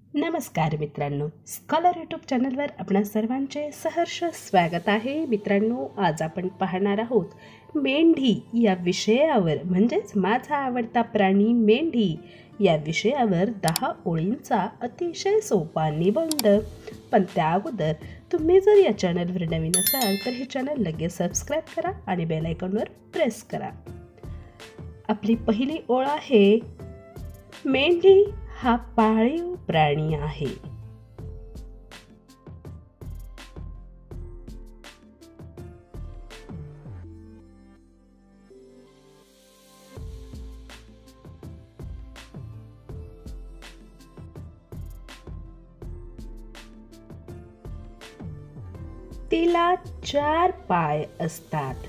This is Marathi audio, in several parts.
नमस्कार मित्रांनो, स्कॉलर यूट्यूब चॅनलवर आपणा सर्वांचे सहर्ष स्वागत आहे. मित्रांनो, आज आपण पाहणार आहोत मेंढी या विषयावर, म्हणजेच माझा आवडता प्राणी मेंढी या विषयावर 10 ओळींचा अतिशय सोपा निबंध. पण त्या अगोदर तुम्ही जर या चॅनलवर नवीन असाल तर हे चॅनल लगेच सबस्क्राईब करा आणि बेल आयकॉनवर प्रेस करा. आपली पहिली ओळ आहे, मेंढी हा पाळीव प्राणी आहे. तिला 4 पाय असतात.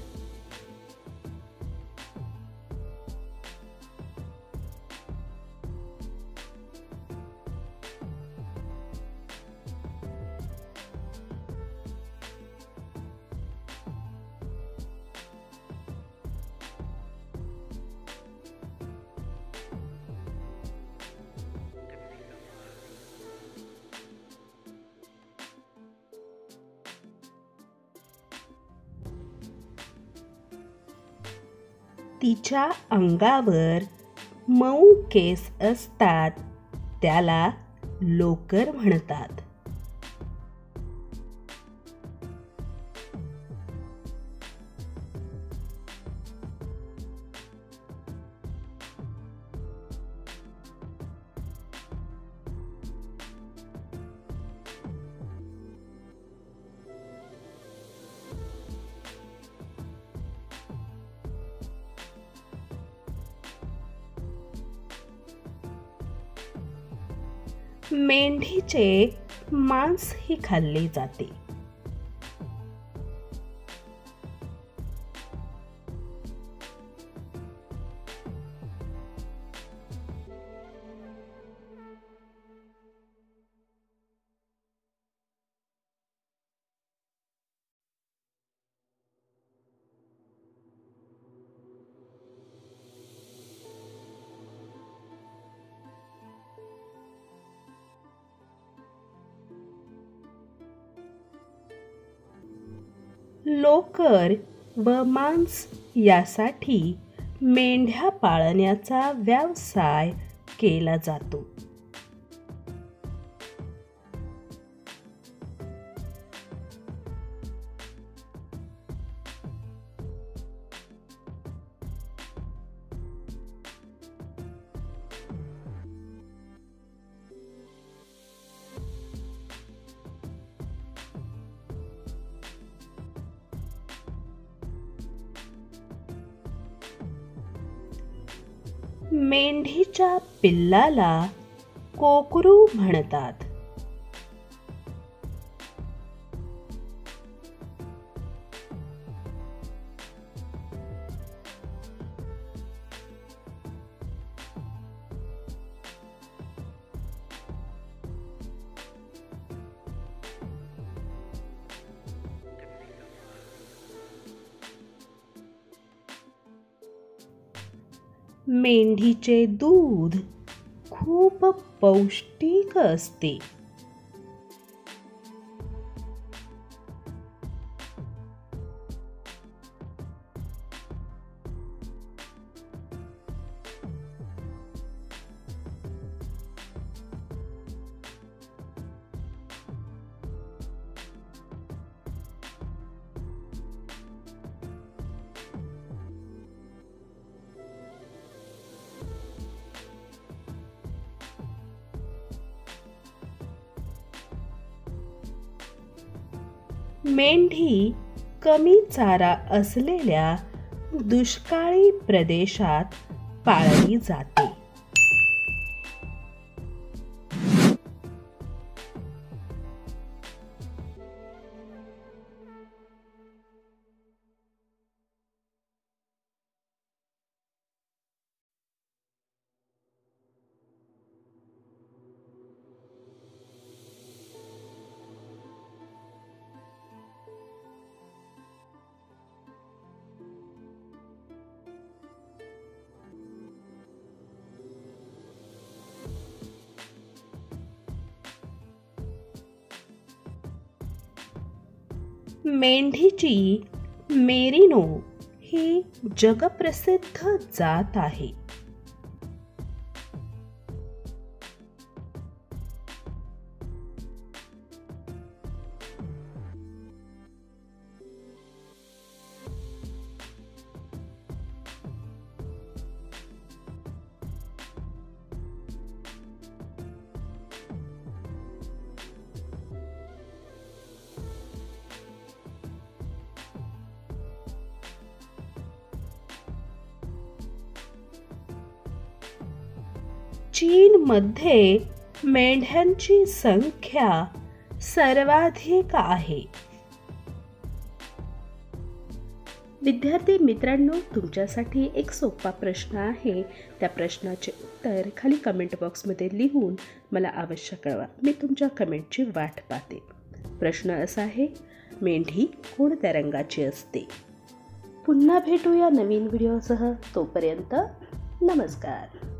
तिच्या अंगावर मऊ केस असतात, त्याला लोकर म्हणतात. मेंढीचे मांसही खाल्ले जाते. लोकर व मांस यासाठी मेंढ्या पाळण्याचा व्यवसाय केला जातो. मेंढीच्या पिल्लाला कोकरू म्हणतात. मेंढीचे दूध खूप पौष्टिक असते. मेंढी कमी चारा असलेल्या दुष्काळी प्रदेशात पाळली जाते. मेंढीची मेरिनो ही जगप्रसिद्ध जात आहे. चीनमध्ये मेंढ्यांची संख्या सर्वाधिक आहे. विद्यार्थी मित्रांनो, तुमच्यासाठी एक सोपा प्रश्न आहे. त्या प्रश्नाचे उत्तर खाली कमेंट बॉक्समध्ये लिहून मला अवश्य कळवा. मी तुमच्या कमेंटची वाट पाहते. प्रश्न असा आहे, मेंढी कोणत्या रंगाची असते? पुन्हा भेटूया नवीन व्हिडिओसह. तोपर्यंत नमस्कार.